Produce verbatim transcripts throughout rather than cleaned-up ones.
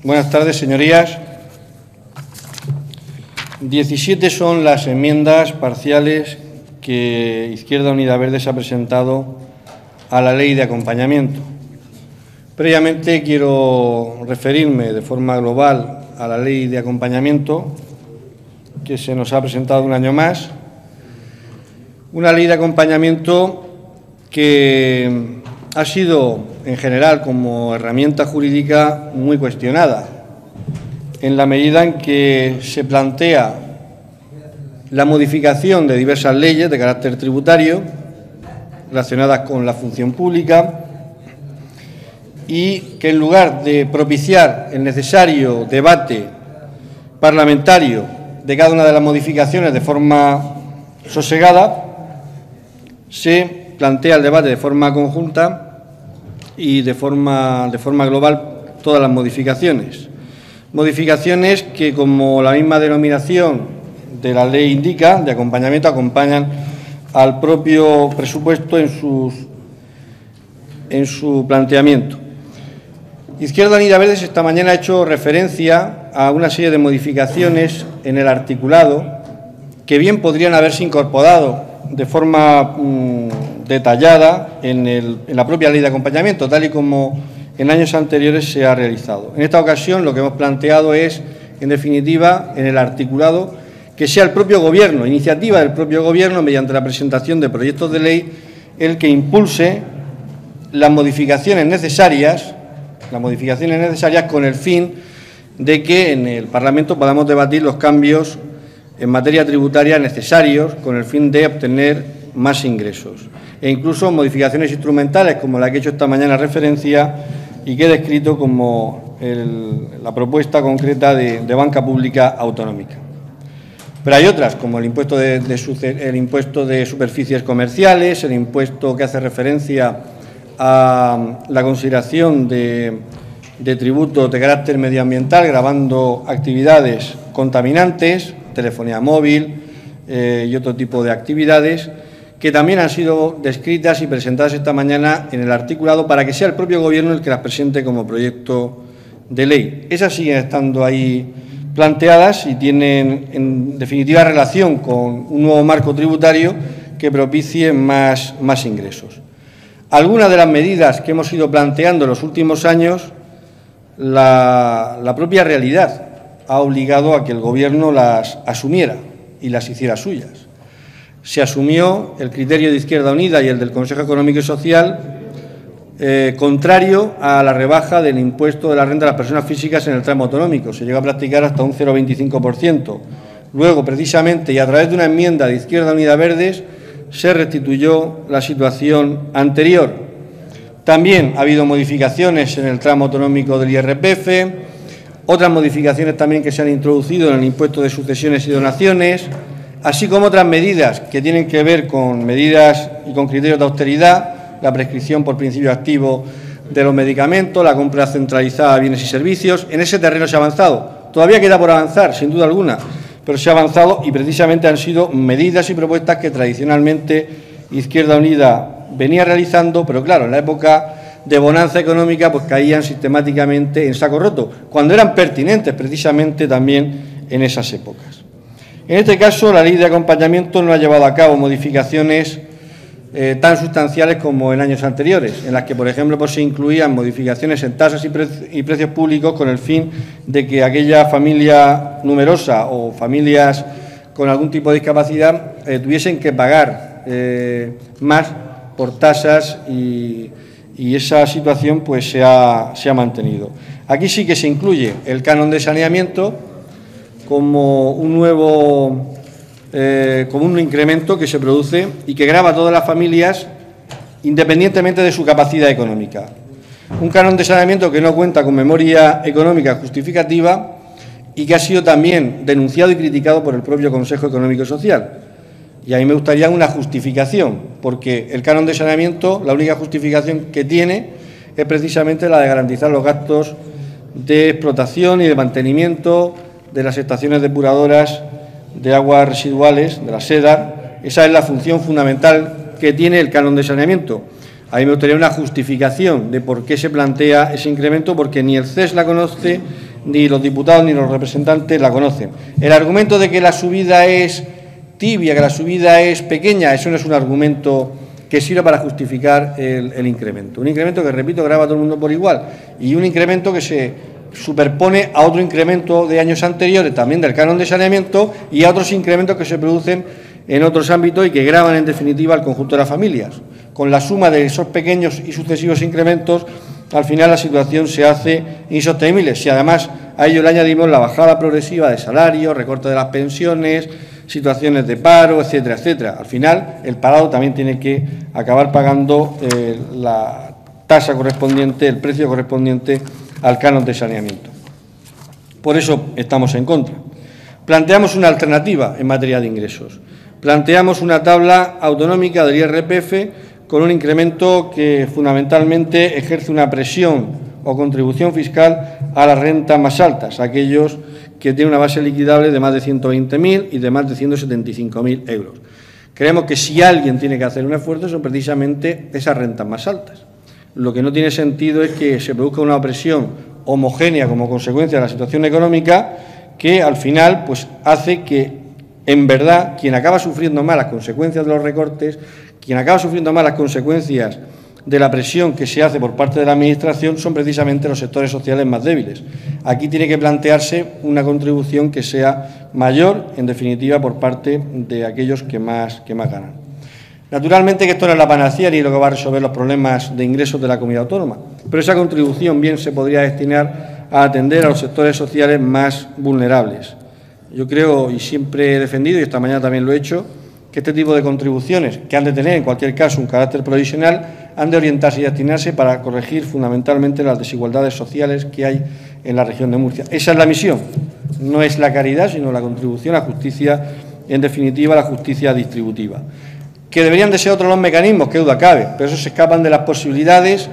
Buenas tardes, señorías. diecisiete son las enmiendas parciales que Izquierda Unida Verdes ha presentado a la ley de acompañamiento. Previamente quiero referirme de forma global a la ley de acompañamiento que se nos ha presentado un año más. Una ley de acompañamiento que ha sido, en general, como herramienta jurídica muy cuestionada, en la medida en que se plantea la modificación de diversas leyes de carácter tributario relacionadas con la función pública y que, en lugar de propiciar el necesario debate parlamentario de cada una de las modificaciones de forma sosegada, se plantea el debate de forma conjunta y de forma, de forma global todas las modificaciones. Modificaciones que, como la misma denominación de la ley indica, de acompañamiento, acompañan al propio presupuesto en, sus, en su planteamiento. Izquierda Unida Verdes esta mañana ha hecho referencia a una serie de modificaciones en el articulado que bien podrían haberse incorporado de forma mmm, detallada en, el, en la propia ley de acompañamiento, tal y como en años anteriores se ha realizado. En esta ocasión lo que hemos planteado es, en definitiva, en el articulado, que sea el propio Gobierno, iniciativa del propio Gobierno, mediante la presentación de proyectos de ley, el que impulse las modificaciones necesarias, las modificaciones necesarias con el fin de que en el Parlamento podamos debatir los cambios en materia tributaria necesarios con el fin de obtener más ingresos, e incluso modificaciones instrumentales como la que he hecho esta mañana referencia y que he descrito como el, la propuesta concreta de, de banca pública autonómica. Pero hay otras, como el impuesto de, de, el impuesto de superficies comerciales, el impuesto que hace referencia a la consideración de, de tributos de carácter medioambiental, gravando actividades contaminantes, telefonía móvil eh, y otro tipo de actividades, que también han sido descritas y presentadas esta mañana en el articulado para que sea el propio Gobierno el que las presente como proyecto de ley. Esas siguen estando ahí planteadas y tienen, en definitiva, relación con un nuevo marco tributario que propicie más, más ingresos. Algunas de las medidas que hemos ido planteando en los últimos años, la, la propia realidad ha obligado a que el Gobierno las asumiera y las hiciera suyas. Se asumió el criterio de Izquierda Unida y el del Consejo Económico y Social eh, contrario a la rebaja del impuesto de la renta de las personas físicas en el tramo autonómico. Se llegó a practicar hasta un cero coma veinticinco por ciento. Luego, precisamente, y a través de una enmienda de Izquierda Unida Verdes, se restituyó la situación anterior. También ha habido modificaciones en el tramo autonómico del I R P F, otras modificaciones también que se han introducido en el impuesto de sucesiones y donaciones, así como otras medidas que tienen que ver con medidas y con criterios de austeridad, la prescripción por principio activo de los medicamentos, la compra centralizada de bienes y servicios. En ese terreno se ha avanzado. Todavía queda por avanzar, sin duda alguna, pero se ha avanzado y precisamente han sido medidas y propuestas que tradicionalmente Izquierda Unida venía realizando, pero claro, en la época de bonanza económica pues caían sistemáticamente en saco roto, cuando eran pertinentes precisamente también en esas épocas. En este caso, la ley de acompañamiento no ha llevado a cabo modificaciones eh, tan sustanciales como en años anteriores, en las que, por ejemplo, pues, se incluían modificaciones en tasas y, pre y precios públicos con el fin de que aquella familia numerosa o familias con algún tipo de discapacidad eh, tuviesen que pagar eh, más por tasas y, y esa situación pues, se ha, se ha mantenido. Aquí sí que se incluye el canon de saneamiento como un nuevo, eh, como un incremento que se produce y que grava a todas las familias independientemente de su capacidad económica. Un canon de saneamiento que no cuenta con memoria económica justificativa y que ha sido también denunciado y criticado por el propio Consejo Económico y Social. Y a mí me gustaría una justificación, porque el canon de saneamiento, la única justificación que tiene es precisamente la de garantizar los gastos de explotación y de mantenimiento de las estaciones depuradoras de aguas residuales, de la SEDAR. Esa es la función fundamental que tiene el canon de saneamiento. A mí me gustaría una justificación de por qué se plantea ese incremento, porque ni el C E S la conoce, ni los diputados ni los representantes la conocen. El argumento de que la subida es tibia, que la subida es pequeña, eso no es un argumento que sirva para justificar el, el incremento. Un incremento que, repito, grava a todo el mundo por igual y un incremento que se superpone a otro incremento de años anteriores, también del canon de saneamiento, y a otros incrementos que se producen en otros ámbitos y que gravan, en definitiva, al conjunto de las familias. Con la suma de esos pequeños y sucesivos incrementos, al final la situación se hace insostenible. Si además a ello le añadimos la bajada progresiva de salarios, recorte de las pensiones, situaciones de paro, etcétera, etcétera. Al final, el parado también tiene que acabar pagando eh, la tasa correspondiente, el precio correspondiente al canon de saneamiento. Por eso estamos en contra. Planteamos una alternativa en materia de ingresos. Planteamos una tabla autonómica del I R P F con un incremento que fundamentalmente ejerce una presión o contribución fiscal a las rentas más altas, aquellos que tienen una base liquidable de más de ciento veinte mil y de más de ciento setenta y cinco mil euros. Creemos que si alguien tiene que hacer un esfuerzo son precisamente esas rentas más altas. Lo que no tiene sentido es que se produzca una presión homogénea como consecuencia de la situación económica que al final pues hace que en verdad quien acaba sufriendo más las consecuencias de los recortes, quien acaba sufriendo más las consecuencias de la presión que se hace por parte de la Administración son precisamente los sectores sociales más débiles. Aquí tiene que plantearse una contribución que sea mayor, en definitiva, por parte de aquellos que más, que más ganan. Naturalmente que esto no es la panacea ni lo que va a resolver los problemas de ingresos de la comunidad autónoma, pero esa contribución bien se podría destinar a atender a los sectores sociales más vulnerables. Yo creo, y siempre he defendido, y esta mañana también lo he hecho, que este tipo de contribuciones, que han de tener en cualquier caso un carácter provisional, han de orientarse y destinarse para corregir fundamentalmente las desigualdades sociales que hay en la región de Murcia. Esa es la misión, no es la caridad, sino la contribución a la justicia, en definitiva, la justicia distributiva. Que deberían de ser otros los mecanismos, qué duda cabe, pero eso se escapan de las posibilidades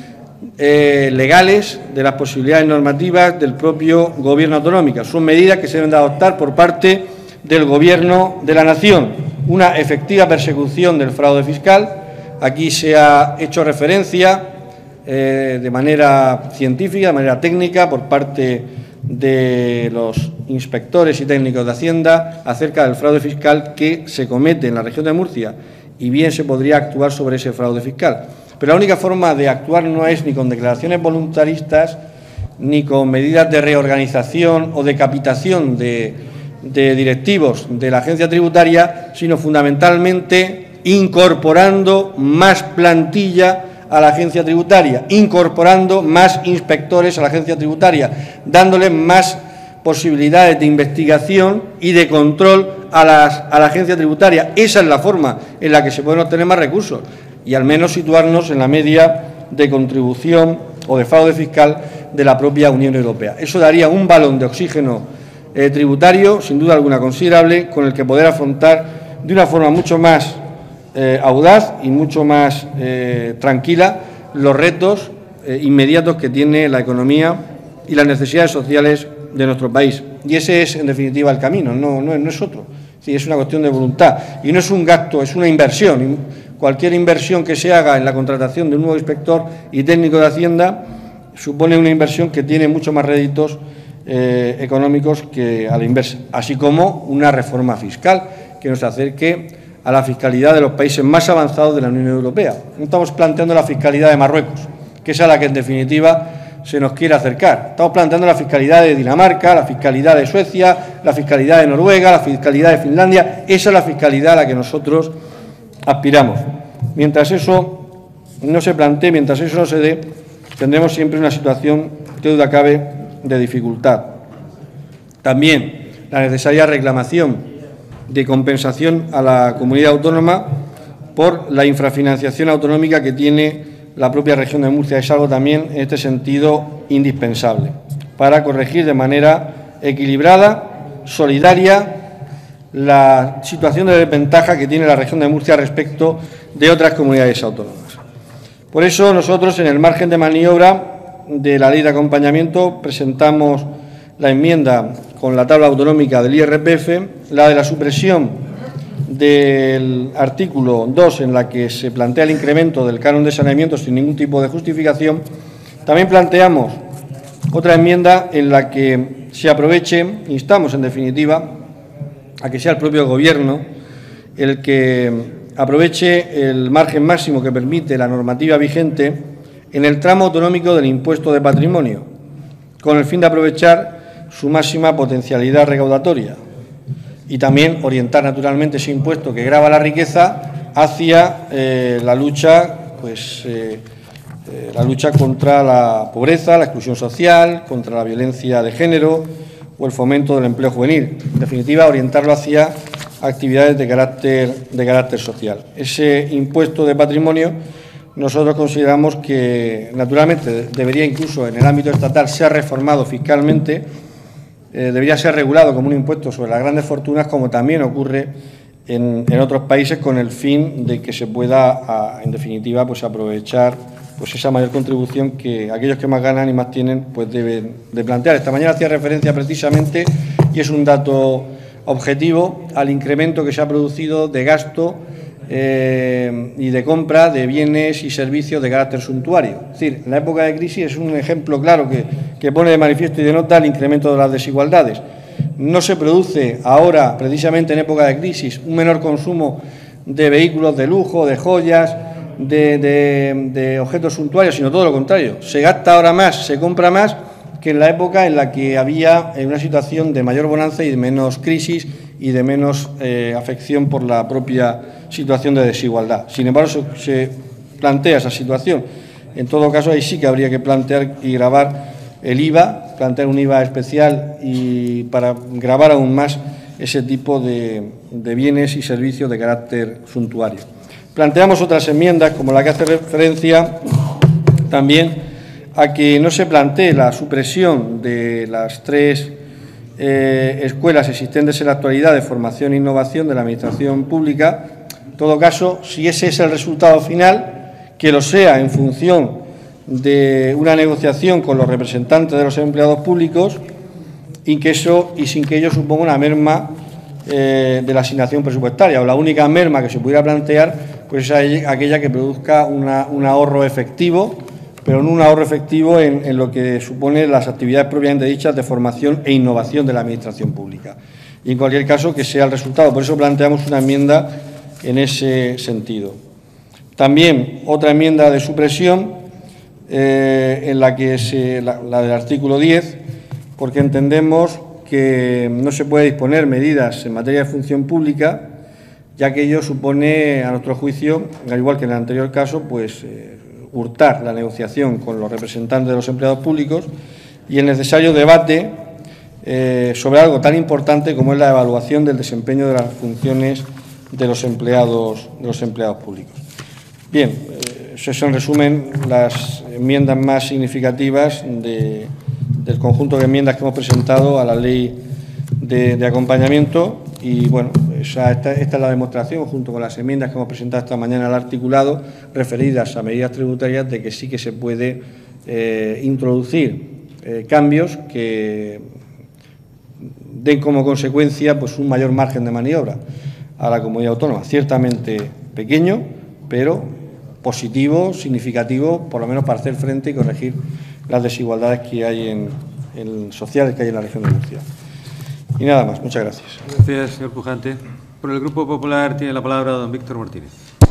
eh, legales, de las posibilidades normativas del propio Gobierno autonómico. Son medidas que se deben de adoptar por parte del Gobierno de la Nación. Una efectiva persecución del fraude fiscal. Aquí se ha hecho referencia eh, de manera científica, de manera técnica, por parte de los inspectores y técnicos de Hacienda acerca del fraude fiscal que se comete en la región de Murcia y bien se podría actuar sobre ese fraude fiscal. Pero la única forma de actuar no es ni con declaraciones voluntaristas ni con medidas de reorganización o de capitación de, de directivos de la agencia tributaria, sino fundamentalmente incorporando más plantilla a la agencia tributaria, incorporando más inspectores a la agencia tributaria, dándoles más posibilidades de investigación y de control a, las, a la agencia tributaria. Esa es la forma en la que se pueden obtener más recursos y al menos situarnos en la media de contribución o de fraude fiscal de la propia Unión Europea. Eso daría un balón de oxígeno eh, tributario, sin duda alguna considerable, con el que poder afrontar de una forma mucho más Eh, audaz y mucho más eh, tranquila los retos eh, inmediatos que tiene la economía y las necesidades sociales de nuestro país. Y ese es, en definitiva, el camino, no, no, no es otro. Sí, es una cuestión de voluntad y no es un gasto, es una inversión. Y cualquier inversión que se haga en la contratación de un nuevo inspector y técnico de Hacienda supone una inversión que tiene mucho más réditos eh, económicos que a la inversa, así como una reforma fiscal que nos acerque a la fiscalidad de los países más avanzados de la Unión Europea. No estamos planteando la fiscalidad de Marruecos, que es a la que en definitiva se nos quiere acercar. Estamos planteando la fiscalidad de Dinamarca, la fiscalidad de Suecia, la fiscalidad de Noruega, la fiscalidad de Finlandia. Esa es la fiscalidad a la que nosotros aspiramos. Mientras eso no se plantee, mientras eso no se dé, tendremos siempre una situación, que duda cabe, de dificultad. También la necesaria reclamación de compensación a la comunidad autónoma por la infrafinanciación autonómica que tiene la propia región de Murcia. Es algo también, en este sentido, indispensable para corregir de manera equilibrada, solidaria, la situación de desventaja que tiene la región de Murcia respecto de otras comunidades autónomas. Por eso, nosotros, en el margen de maniobra de la ley de acompañamiento, presentamos la enmienda con la tabla autonómica del I R P F, la de la supresión del artículo dos, en la que se plantea el incremento del canon de saneamiento sin ningún tipo de justificación. También planteamos Otra enmienda en la que se aproveche, instamos en definitiva a que sea el propio Gobierno el que aproveche el margen máximo que permite la normativa vigente en el tramo autonómico del impuesto de patrimonio, con el fin de aprovechar su máxima potencialidad recaudatoria y también orientar naturalmente ese impuesto que grava la riqueza hacia eh, la lucha, pues, eh, eh, la lucha contra la pobreza, la exclusión social, contra la violencia de género o el fomento del empleo juvenil. En definitiva, orientarlo hacia actividades de carácter, de carácter social. Ese impuesto de patrimonio nosotros consideramos que, naturalmente, debería incluso en el ámbito estatal ser reformado fiscalmente, eh, debería ser regulado como un impuesto sobre las grandes fortunas, como también ocurre en, en otros países, con el fin de que se pueda, a, en definitiva, pues aprovechar pues esa mayor contribución que aquellos que más ganan y más tienen pues deben de plantear. Esta mañana hacía referencia precisamente, y es un dato objetivo, al incremento que se ha producido de gasto eh, y de compra de bienes y servicios de carácter suntuario. Es decir, en la época de crisis es un ejemplo claro que, que pone de manifiesto y denota el incremento de las desigualdades. No se produce ahora, precisamente en época de crisis, un menor consumo de vehículos de lujo, de joyas, De, de, de objetos suntuarios, sino todo lo contrario. Se gasta ahora más, se compra más que en la época en la que había una situación de mayor bonanza y de menos crisis y de menos eh, afección por la propia situación de desigualdad. Sin embargo, se, se plantea esa situación. En todo caso, ahí sí que habría que plantear y gravar el I V A, plantear un I V A especial y para gravar aún más ese tipo de, de bienes y servicios de carácter suntuario. Planteamos otras enmiendas, como la que hace referencia también a que no se plantee la supresión de las tres eh, escuelas existentes en la actualidad de formación e innovación de la Administración Pública. En todo caso, si ese es el resultado final, que lo sea en función de una negociación con los representantes de los empleados públicos y, que eso, y sin que ello suponga una merma eh, de la asignación presupuestaria, o la única merma que se pudiera plantear pues es aquella que produzca una, un ahorro efectivo, pero no un ahorro efectivo en, en lo que supone las actividades propiamente dichas de formación e innovación de la Administración Pública. Y en cualquier caso, que sea el resultado. Por eso planteamos una enmienda en ese sentido. También otra enmienda de supresión, eh, en la que se, la, la del artículo diez, porque entendemos que no se puede disponer medidas en materia de función pública, ya que ello supone, a nuestro juicio, al igual que en el anterior caso, pues eh, hurtar la negociación con los representantes de los empleados públicos y el necesario debate eh, sobre algo tan importante como es la evaluación del desempeño de las funciones de los empleados, de los empleados públicos. Bien, eh, eso son, en resumen, las enmiendas más significativas de, del conjunto de enmiendas que hemos presentado a la ley de, de acompañamiento. Y, bueno, esa, esta, esta es la demostración, junto con las enmiendas que hemos presentado esta mañana al articulado, referidas a medidas tributarias, de que sí que se puede eh, introducir eh, cambios que den como consecuencia pues, un mayor margen de maniobra a la comunidad autónoma. Ciertamente pequeño, pero positivo, significativo, por lo menos para hacer frente y corregir las desigualdades que hay en, en sociales que hay en la región de Murcia. Y nada más. Muchas gracias. Gracias, señor Pujante. Por el Grupo Popular tiene la palabra don Víctor Martínez.